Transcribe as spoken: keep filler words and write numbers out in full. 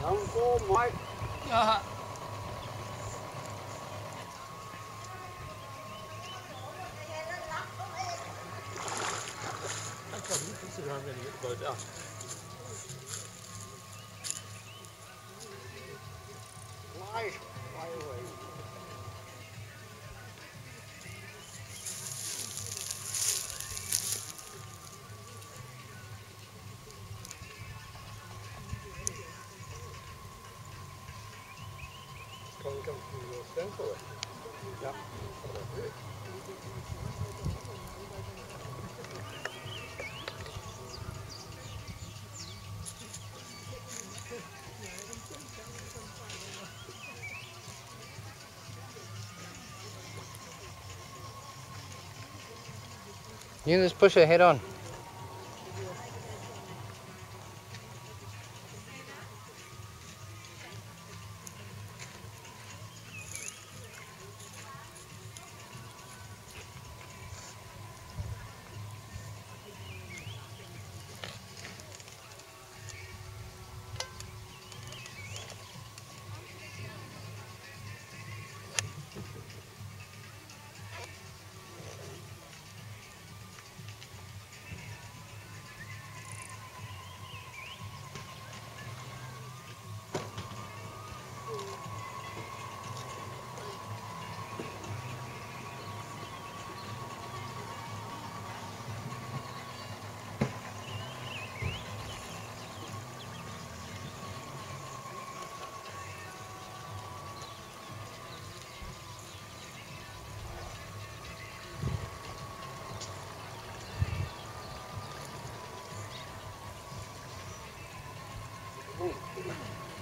Không có mọi. Dạ. Come, you can sit around and get the boat out. Fly, fly away. Can you come from your stand for it? Yeah. You can just push it head on. Ooh.